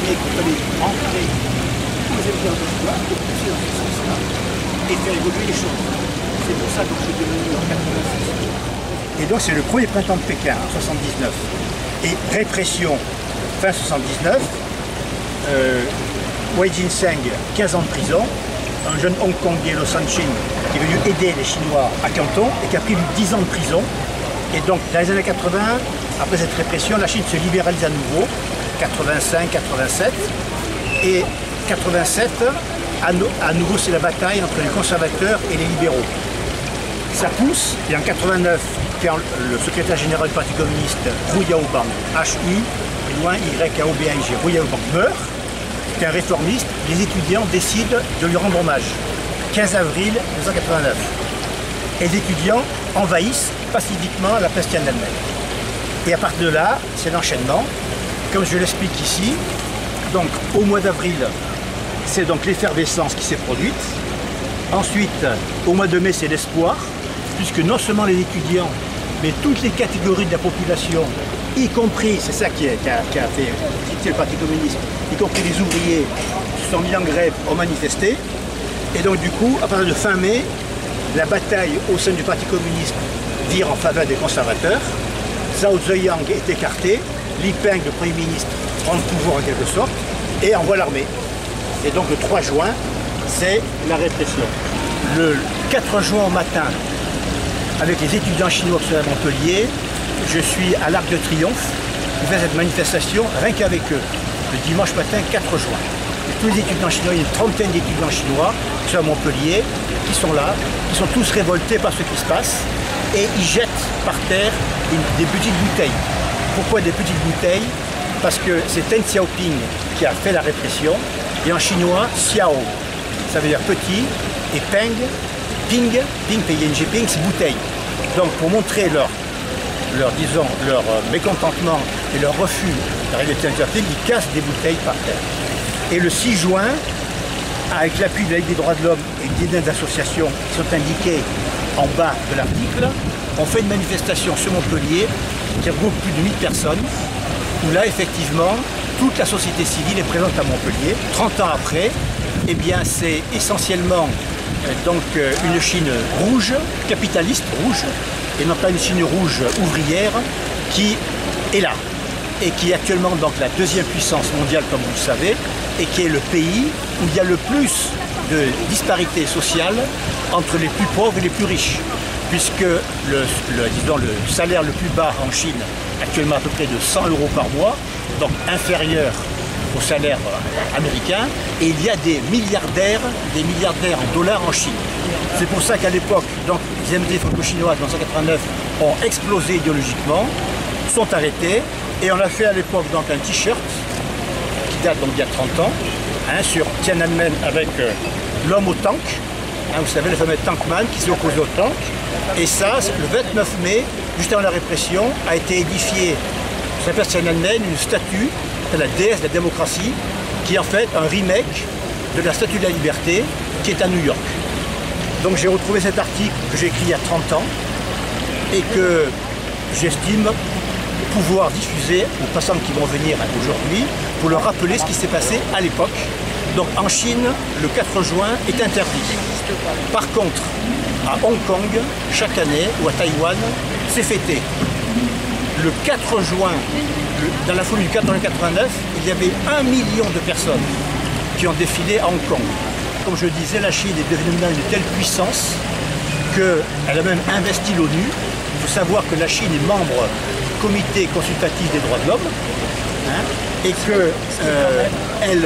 qu'il fallait rentrer tous les éléments de l'histoire pour pousser dans ce sens-là et faire évoluer les choses. C'est pour ça que je suis devenu en 86. Et donc c'est le premier printemps de Pékin, en 79. Et répression, fin 79, Wei Jinseng, 15 ans de prison, un jeune Hongkongais, Lo Sanqing, qui est venu aider les Chinois à Canton et qui a pris 10 ans de prison. Et donc dans les années 80, après cette répression, la Chine se libéralise à nouveau, 85, 87, et 87, à nouveau c'est la bataille entre les conservateurs et les libéraux. Ça pousse, et en 89, quand le secrétaire général du Parti communiste, Hu Yaobang, H-U, loin Y-A-O-B-A-N-G, Hu Yaobang meurt, qui est un réformiste, les étudiants décident de lui rendre hommage. 15 avril 1989. Et les étudiants envahissent pacifiquement la place Tiananmen. Et à partir de là, c'est l'enchaînement. Comme je l'explique ici, donc au mois d'avril, c'est donc l'effervescence qui s'est produite. Ensuite, au mois de mai, c'est l'espoir, puisque non seulement les étudiants, mais toutes les catégories de la population, y compris, c'est ça qui a fait quitter le Parti communiste, y compris les ouvriers, se sont mis en grève, ont manifesté. Et donc du coup, à partir de fin mai, la bataille au sein du Parti communiste vire en faveur des conservateurs. Zhao Ziyang est écarté, Li Peng, le Premier ministre, prend le pouvoir en quelque sorte, et envoie l'armée. Et donc le 3 juin, c'est la répression. Le 4 juin au matin, avec les étudiants chinois qui sont à Montpellier, je suis à l'Arc de Triomphe, je fais cette manifestation rien qu'avec eux, le dimanche matin 4 juin. Et tous les étudiants chinois, il y a une trentaine d'étudiants chinois qui sont à Montpellier, qui sont là, qui sont tous révoltés par ce qui se passe, et ils jettent par terre des petites bouteilles. Pourquoi des petites bouteilles? Parce que c'est Deng Xiaoping qui a fait la répression, et en chinois, Xiao, ça veut dire petit, et Peng, Ping, P-I-N-G, Ping, c'est bouteille. Donc pour montrer leur mécontentement et leur refus d'arriver à Deng Xiaoping, ils cassent des bouteilles par terre. Et le 6 juin, avec l'appui de la Ligue des droits de l'homme et une dizaine d'associations qui sont indiquées en bas de l'article, on fait une manifestation sur Montpellier qui regroupe plus de 1000 personnes, où là, effectivement, toute la société civile est présente à Montpellier. 30 ans après, eh bien, c'est essentiellement donc, une Chine rouge, capitaliste rouge, et non pas une Chine rouge ouvrière, qui est là, et qui est actuellement donc, la deuxième puissance mondiale, comme vous le savez, et qui est le pays où il y a le plus de disparité sociale entre les plus pauvres et les plus riches, puisque le salaire le plus bas en Chine, actuellement à peu près de 100 € par mois, donc inférieur au salaire américain, et il y a des milliardaires en dollars en Chine. C'est pour ça qu'à l'époque, donc, les MD franco-chinoises en 1989 ont explosé idéologiquement, sont arrêtés, et on a fait à l'époque donc un t-shirt qui date donc d'il y a 30 ans, hein, sur Tiananmen avec l'homme au tank, hein, vous savez le fameux tankman qui s'est opposé au tank, et ça, le 29 mai, juste avant la répression, a été édifié sur la place Tiananmen une statue de la déesse de la démocratie, qui est en fait un remake de la statue de la liberté qui est à New York. Donc j'ai retrouvé cet article que j'ai écrit il y a 30 ans et que j'estime pouvoir diffuser aux passants qui vont venir aujourd'hui pour leur rappeler ce qui s'est passé à l'époque. Donc en Chine, le 4 juin est interdit. Par contre, à Hong Kong, chaque année, ou à Taïwan, c'est fêté. Le 4 juin, dans la foulée du 4 juin 89, il y avait 1 million de personnes qui ont défilé à Hong Kong. Comme je disais, la Chine est devenue une telle puissance qu'elle a même investi l'ONU. Il faut savoir que la Chine est membre du comité consultatif des droits de l'homme, hein, et qu'elle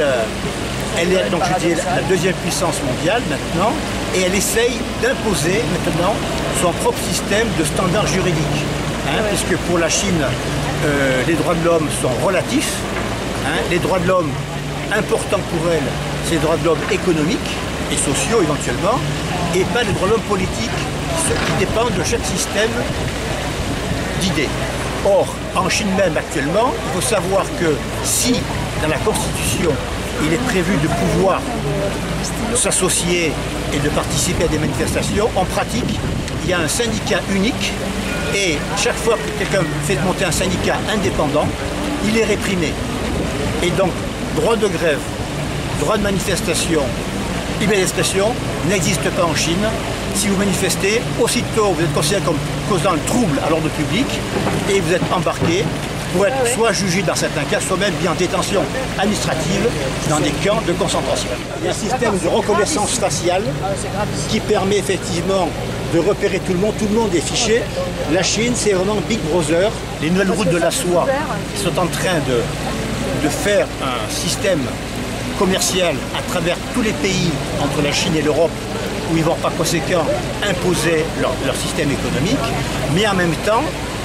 est donc, je dis, la deuxième puissance mondiale maintenant, et elle essaye d'imposer maintenant son propre système de standards juridiques. Hein, puisque pour la Chine, les droits de l'homme sont relatifs. Hein, les droits de l'homme importants pour elle, c'est les droits de l'homme économiques et sociaux éventuellement, et pas les droits de l'homme politiques qui dépendent de chaque système d'idées. Or, en Chine même actuellement, il faut savoir que si dans la Constitution, il est prévu de pouvoir s'associer et de participer à des manifestations, en pratique, il y a un syndicat unique et chaque fois que quelqu'un fait monter un syndicat indépendant, il est réprimé. Et donc, droit de grève, droit de manifestation, liberté d'expression n'existe pas en Chine. Si vous manifestez, aussitôt vous êtes considéré comme causant le trouble à l'ordre public et vous êtes embarqué pour être soit jugé dans certains cas, soit même mis en détention administrative dans des camps de concentration. Il y a un système de reconnaissance faciale qui permet effectivement de repérer tout le monde est fiché. La Chine, c'est vraiment Big Brother. Les nouvelles routes de la soie qui sont en train de faire un système commercial à travers tous les pays entre la Chine et l'Europe, où ils vont par conséquent imposer leur système économique, mais en même temps,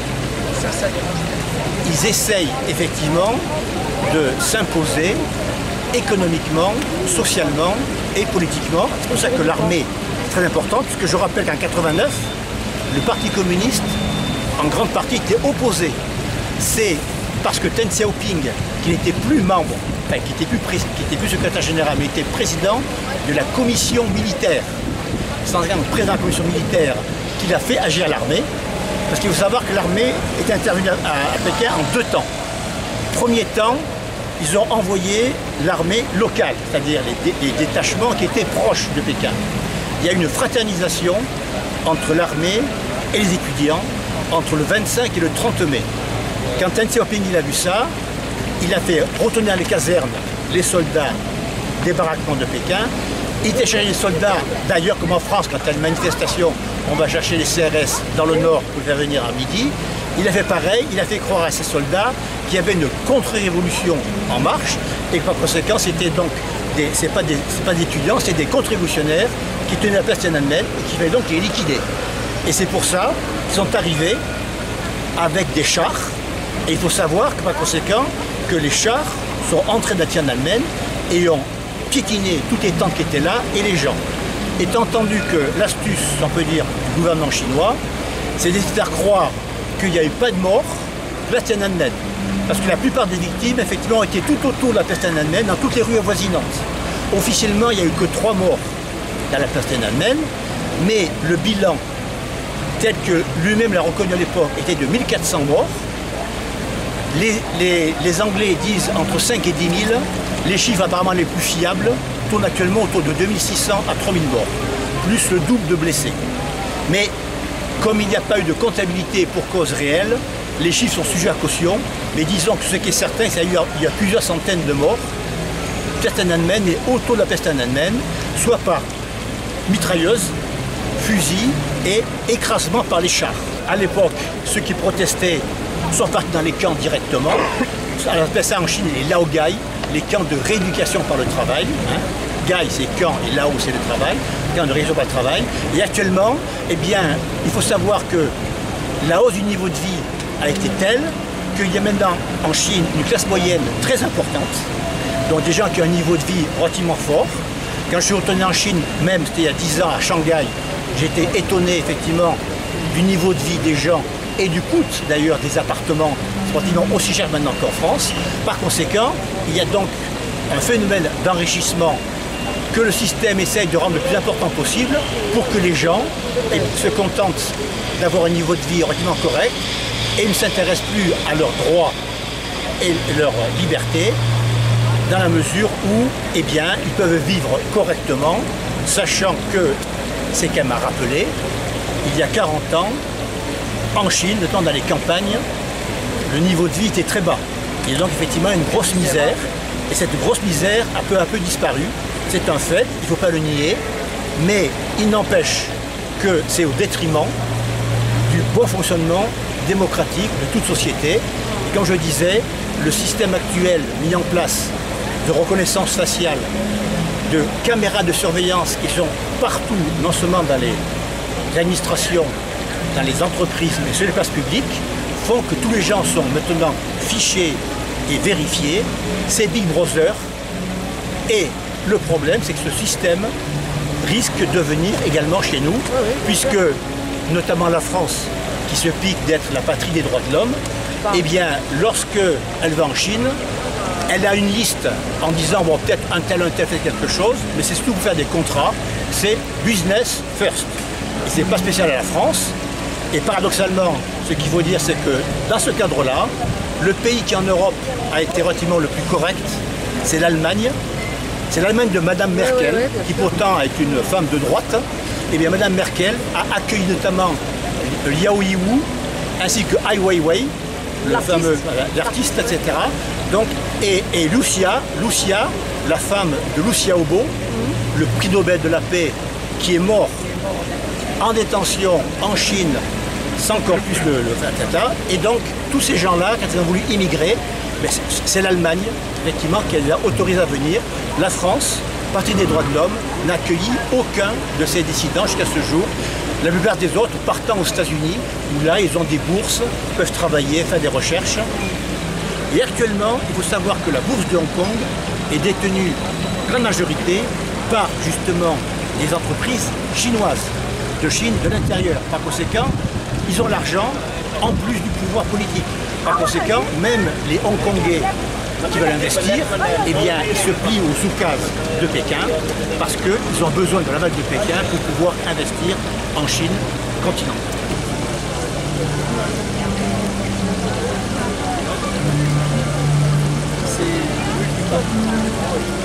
ils essayent effectivement de s'imposer économiquement, socialement et politiquement. C'est pour ça que l'armée est très importante, puisque je rappelle qu'en 89, le Parti communiste, en grande partie, était opposé. C'est parce que Deng Xiaoping, qui n'était plus membre, enfin qui n'était plus secrétaire général, mais était président de la commission militaire, sans rien président de la commission militaire, qu'il a fait agir l'armée. Parce qu'il faut savoir que l'armée est intervenue à Pékin en 2 temps. Premier temps, ils ont envoyé l'armée locale, c'est-à-dire les détachements qui étaient proches de Pékin. Il y a une fraternisation entre l'armée et les étudiants entre le 25 et le 30 mai. Quand Deng Xiaoping a vu ça, il a fait retourner dans les casernes les soldats des baraquements de Pékin. Il était chercher les soldats, d'ailleurs comme en France, quand il y a une manifestation, on va chercher les CRS dans le nord pour les faire venir à midi. Il a fait pareil, il a fait croire à ces soldats qu'il y avait une contre-révolution en marche et que par conséquent c'était donc c'est pas des étudiants, c'est des contre-révolutionnaires qui tenaient la place Tiananmen et qui fallait donc les liquider. Et c'est pour ça qu'ils sont arrivés avec des chars. Et il faut savoir que par conséquent que les chars sont entrés dans Tiananmen et ont piétiné toutes les tentes qui étaient là et les gens. Étant entendu que l'astuce, on peut dire, du gouvernement chinois, c'est de faire croire qu'il n'y a eu pas de mort de la Tiananmen. Parce que la plupart des victimes, effectivement, ont été tout autour de la place Tiananmen, dans toutes les rues avoisinantes. Officiellement, il n'y a eu que 3 morts dans la place Tiananmen, mais le bilan, tel que lui-même l'a reconnu à l'époque, était de 1400 morts. Les Anglais disent entre 5 et 10 000. Les chiffres apparemment les plus fiables tournent actuellement autour de 2600 à 3000 morts, plus le double de blessés. Mais comme il n'y a pas eu de comptabilité pour cause réelle, les chiffres sont sujets à caution. Mais disons que ce qui est certain, c'est qu'il y a plusieurs centaines de morts. Tiananmen et autour de la place Tiananmen, soit par mitrailleuse, fusil et écrasement par les chars. À l'époque, ceux qui protestaient sont partis dans les camps directement. On appelle ça en Chine les Laogai, les camps de rééducation par le travail. Gai c'est camp et Lao c'est le travail, camp de rééducation par le travail. Et actuellement, eh bien, il faut savoir que la hausse du niveau de vie a été telle qu'il y a maintenant en Chine une classe moyenne très importante, donc des gens qui ont un niveau de vie relativement fort. Quand je suis retourné en Chine, même c'était il y a 10 ans à Shanghai, j'étais étonné effectivement du niveau de vie des gens et du coût d'ailleurs des appartements, c'est pratiquement aussi cher maintenant qu'en France. Par conséquent, il y a donc un phénomène d'enrichissement que le système essaye de rendre le plus important possible pour que les gens se contentent d'avoir un niveau de vie relativement correct et ne s'intéressent plus à leurs droits et leur liberté, dans la mesure où eh bien, ils peuvent vivre correctement, sachant que, c'est quand même à rappeler, il y a 40 ans, en Chine, notamment dans les campagnes, le niveau de vie était très bas. Il y a donc effectivement une grosse misère, et cette grosse misère a peu à peu disparu. C'est un fait, il ne faut pas le nier, mais il n'empêche que c'est au détriment du bon fonctionnement démocratique de toute société. Et comme je disais, le système actuel mis en place de reconnaissance faciale, de caméras de surveillance qui sont partout, non seulement dans les administrations, dans les entreprises, mais sur les places publiques, font que tous les gens sont maintenant fichés et vérifiés. C'est Big Brother. Et le problème, c'est que ce système risque de venir également chez nous, puisque, notamment la France, qui se pique d'être la patrie des droits de l'homme, eh bien, lorsqu'elle va en Chine, elle a une liste en disant, bon, peut-être un tel fait quelque chose, mais c'est surtout pour faire des contrats, c'est business first. Et c'est pas spécial à la France. Et paradoxalement, ce qu'il faut dire, c'est que dans ce cadre-là, le pays qui en Europe a été relativement le plus correct, c'est l'Allemagne. C'est l'Allemagne de Madame Merkel, qui pourtant est une femme de droite. Et bien Madame Merkel a accueilli notamment Liao Yiwu ainsi que Ai Weiwei, le fameux l'artiste, etc. Donc, et Lucia, la femme de Liu Xiaobo, le prix Nobel de la paix, qui est mort en détention en Chine sans qu'on puisse et donc tous ces gens-là, quand ils ont voulu immigrer, c'est l'Allemagne effectivement qui les a autorisés à venir. La France, partie des droits de l'homme, n'a accueilli aucun de ces dissidents jusqu'à ce jour. La plupart des autres partant aux États-Unis, où là ils ont des bourses, peuvent travailler, faire des recherches. Et actuellement, il faut savoir que la bourse de Hong Kong est détenue en grande majorité par justement des entreprises chinoises, de Chine, de l'intérieur. Par conséquent, ils ont l'argent en plus du pouvoir politique. Par conséquent, même les Hongkongais qui veulent investir, eh bien, ils se plient aux oukases de Pékin parce qu'ils ont besoin de l'aval de Pékin pour pouvoir investir en Chine continentale. C'est